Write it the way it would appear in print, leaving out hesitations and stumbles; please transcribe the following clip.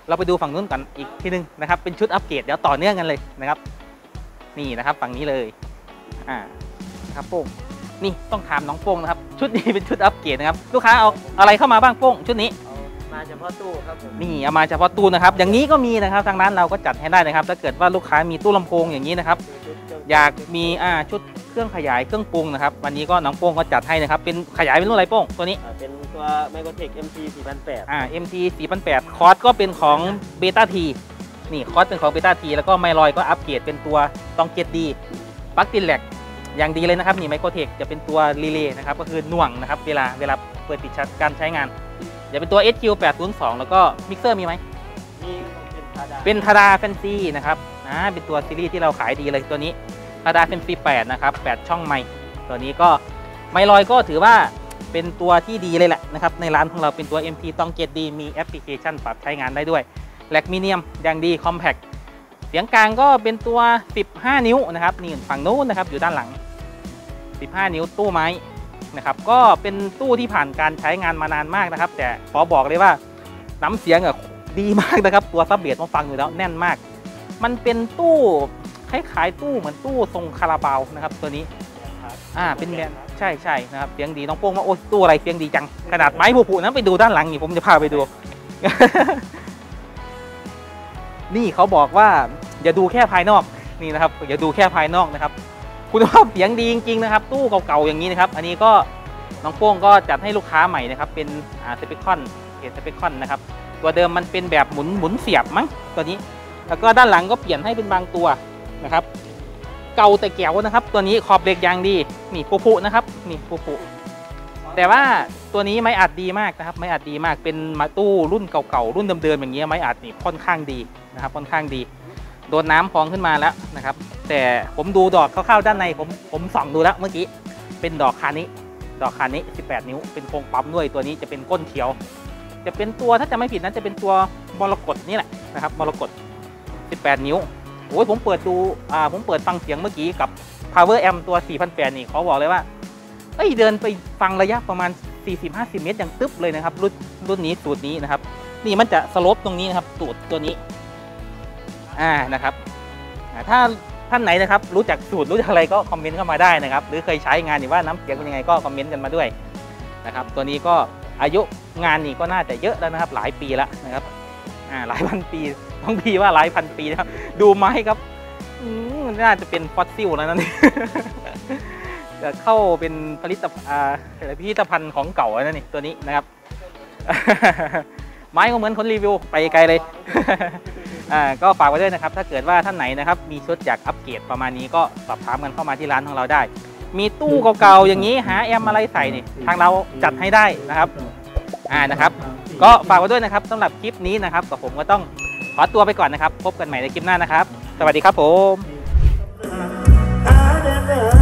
เราไปดูฝั่งนู้นกันอีกทีนึงนะครับเป็นชุดอัปเกรดเดี๋ยวต่อเนื่องกันเลยนะครับนี่นะครับฝั่งนี้เลยครับโป้งนี่ต้องถามน้องโป้งนะครับชุดนี้เป็นชุดอัปเกรดนะครับลูกค้าเอาอะไรเข้ามาบ้างโป้งชุดนี้มาเฉพาะตู้ครับผมนี่เอามาเฉพาะตู้นะครับอย่างนี้ก็มีนะครับทางร้านเราก็จัดให้ได้นะครับถ้าเกิดว่าลูกค้ามีตู้ลำโพงอย่างนี้นะครับอยากมีชุดเครื่องขยายเครื่องปรุงนะครับวันนี้ก็น้องโป้งก็จัดให้นะครับเป็นขยายเป็นรุ่นอะไรโป้งตัวนี้เป็นตัว Microtech MT 4008 MT 4008คอร์สก็เป็นของเบต้าทีนี่คอร์สเป็นของเบต้าทีแล้วก็ไมลอยก็อัปเกรดเป็นตัวตองเกตดีปลั๊กตินแหลกอย่างดีเลยนะครับนี่ Microtech จะเป็นตัวรีเลย์นะครับก็คือหน่วงนะครับเวลาเปิดปิดการใช้งานจะเป็นตัว SQ802 แล้วก็มิกเซอร์มีไหมมีเป็นทาดาแฟนซีนะครับเป็นตัวซีรีส์ที่เราขายดีเลยตัวนี้ทาดาแฟนซี8นะครับ8ช่องไมค์ตัวนี้ก็ไมลอยก็ถือว่าเป็นตัวที่ดีเลยแหละนะครับในร้านของเราเป็นตัว MT ต้องเกตดีมีแอปพลิเคชันปรับใช้งานได้ด้วยแหลกมีเนียมอย่างดีคอมแพคเสียงกลางก็เป็นตัว15นิ้วนะครับนี่ฝั่งนู้นนะครับอยู่ด้านหลัง15นิ้วตู้ไม้นะครับก็เป็นตู้ที่ผ่านการใช้งานมานานมากนะครับแต่ขอบอกเลยว่าน้ำเสียงดีมากนะครับตัวซับเบสมาฟังอยู่แล้วแน่นมากมันเป็นตู้คล้ายๆตู้เหมือนตู้ทรงคาราบาวนะครับตัวนี้เป็นแบรนด์ใช่นะครับเสียงดีน้องโป้งว่าโอ้ตู้อะไรเสียงดีจังขนาดไม้ผูๆนั้นไปดูด้านหลังนี่ผมจะพาไปดู นี่เขาบอกว่าอย่าดูแค่ภายนอกนี่นะครับอย่าดูแค่ภายนอกนะครับคุณภาพเสียงดีจริงๆนะครับตู้เก่าๆอย่างนี้นะครับอันนี้ก็น้องโป้งก็จัดให้ลูกค้าใหม่นะครับเป็นสเปคคอนนะครับตัวเดิมมันเป็นแบบหมุนเสียบมั้งตัวนี้แล้วก็ด้านหลังก็เปลี่ยนให้เป็นบางตัวนะครับเก่าแต่แก้วนะครับตัวนี้ขอบเหล็กยางดีนี่ปุนะครับนี่ปุแต่ว่าตัวนี้ไม้อัดดีมากนะครับไม้อัดดีมากเป็นมาตู้รุ่นเก่าๆรุ่นเดิมๆอย่างเงี้ยไม้อัดนี่ค่อนข้างดีนะครับค่อนข้างดีโดนน้ำพองขึ้นมาแล้วนะครับแต่ผมดูดอกคร่าวๆด้านในผมส่องดูแล้วเมื่อกี้เป็นดอกคานี้18นิ้วเป็นโครงปั๊มด้วยตัวนี้จะเป็นก้นเขียวจะเป็นตัวถ้าจะไม่ผิดนั้นจะเป็นตัวมรกตนี่แหละนะครับมรกต18นิ้วโอ้ยผมเปิดดูผมเปิดฟังเสียงเมื่อกี้กับ Power Amp ตัว 4,800 นี่เขาบอกเลยว่าเดินไปฟังระยะประมาณ 40-50 เมตรอย่างตึ๊บเลยนะครับรุ่นนี้สูตรนี้นะครับนี่มันจะสโลปตรงนี้นะครับสูตรตัวนี้นะครับถ้าท่านไหนนะครับรู้จักสูตรรู้จักอะไรก็คอมเมนต์เข้ามาได้นะครับหรือเคยใช้งานหรือว่าน้ำเสียงเป็นยังไงก็คอมเมนต์กันมาด้วยนะครับตัวนี้ก็อายุงานนี่ก็น่าจะเยอะแล้วนะครับหลายปีแล้วนะครับหลายพันปีต้องพีว่าหลายพันปีนะครับดูไม้ครับน่าจะเป็นฟอสซิลแล้วนั่นจะเข้าเป็นพิพิธภัณฑ์ของเก่าแล้วนี่ตัวนี้นะครับ ไม้ก็เหมือนคนรีวิวไปไกลเลย ก็ฝากไว้ด้วยนะครับถ้าเกิดว่าท่านไหนนะครับมีชุดอยากอัปเกรดประมาณนี้ก็สอบถามกันเข้ามาที่ร้านของเราได้มีตู้เก่าๆอย่างนี้หาแอมอะไรใส่นี่ทางเราจัดให้ได้นะครับนะครับก็ฝากไว้ด้วยนะครับสำหรับคลิปนี้นะครับกับผมก็ต้องขอตัวไปก่อนนะครับพบกันใหม่ในคลิปหน้านะครับสวัสดีครับผม